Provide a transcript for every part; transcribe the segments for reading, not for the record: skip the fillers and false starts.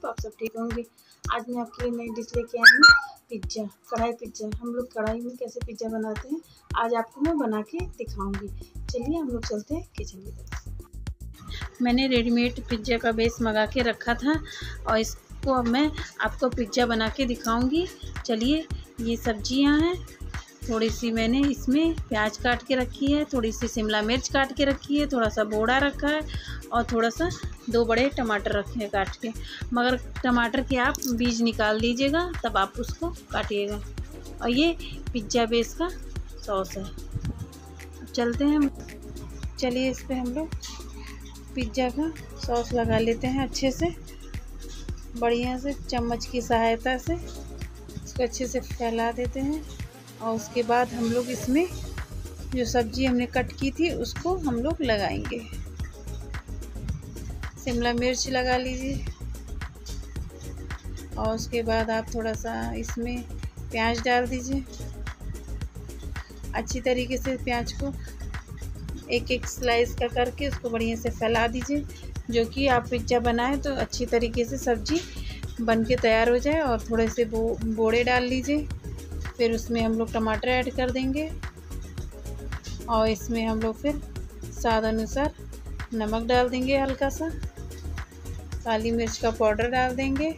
आप सब ठीक होंगे। आज मैं आपके लिए नई डिश लेके आई हूँ, पिज्ज़ा, कढ़ाई पिज्ज़ा। हम लोग कढ़ाई में कैसे पिज्ज़ा बनाते हैं आज आपको मैं बना के दिखाऊंगी। चलिए हम लोग चलते हैं किचन की तरफ। मैंने रेडीमेड पिज्ज़ा का बेस मंगा के रखा था और इसको अब मैं आपको पिज्ज़ा बना के दिखाऊंगी। चलिए, ये सब्जियां हैं, थोड़ी सी मैंने इसमें प्याज काट के रखी है, थोड़ी सी शिमला मिर्च काट के रखी है, थोड़ा सा बोड़ा रखा है और थोड़ा सा 2 बड़े टमाटर रखे हैं काट के। मगर टमाटर के आप बीज निकाल दीजिएगा, तब आप उसको काटिएगा। और ये पिज्ज़ा बेस का सॉस है। चलते हैं हम, चलिए इस पर हम लोग पिज्ज़ा का सॉस लगा लेते हैं अच्छे से, बढ़िया से चम्मच की सहायता से इसको अच्छे से फैला देते हैं। और उसके बाद हम लोग इसमें जो सब्ज़ी हमने कट की थी उसको हम लोग लगाएंगे। शिमला मिर्च लगा लीजिए और उसके बाद आप थोड़ा सा इसमें प्याज डाल दीजिए। अच्छी तरीके से प्याज को एक एक स्लाइस का करके उसको बढ़िया से फैला दीजिए, जो कि आप पिज्ज़ा बनाएं तो अच्छी तरीके से सब्ज़ी बन के तैयार हो जाए। और थोड़े से बोड़े डाल लीजिए। फिर उसमें हम लोग टमाटर ऐड कर देंगे और इसमें हम लोग फिर स्वाद अनुसार नमक डाल देंगे, हल्का सा काली मिर्च का पाउडर डाल देंगे।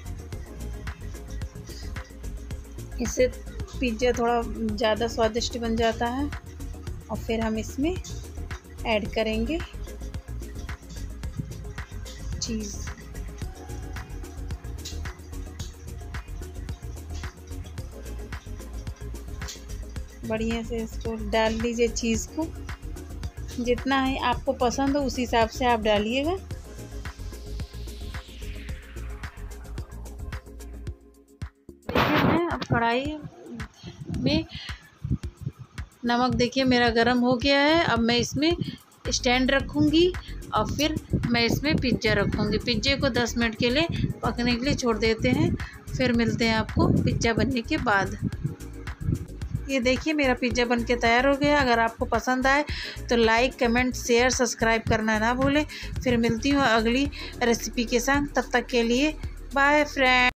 इससे पिज्ज़ा थोड़ा ज़्यादा स्वादिष्ट बन जाता है। और फिर हम इसमें ऐड करेंगे चीज़। बढ़िया से इसको डाल लीजिए, चीज़ को जितना है आपको पसंद हो उस हिसाब से आप डालिएगा। देखिए मैं अब कढ़ाई में नमक देखिए मेरा गरम हो गया है। अब मैं इसमें स्टैंड रखूँगी और फिर मैं इसमें पिज्ज़ा रखूँगी। पिज्ज़े को 10 मिनट के लिए पकने के लिए छोड़ देते हैं, फिर मिलते हैं आपको पिज्ज़ा बनने के बाद। ये देखिए मेरा पिज्ज़ा बन के तैयार हो गया। अगर आपको पसंद आए तो लाइक, कमेंट, शेयर, सब्सक्राइब करना ना भूलें। फिर मिलती हूँ अगली रेसिपी के साथ। तब तक के लिए बाय फ्रेंड।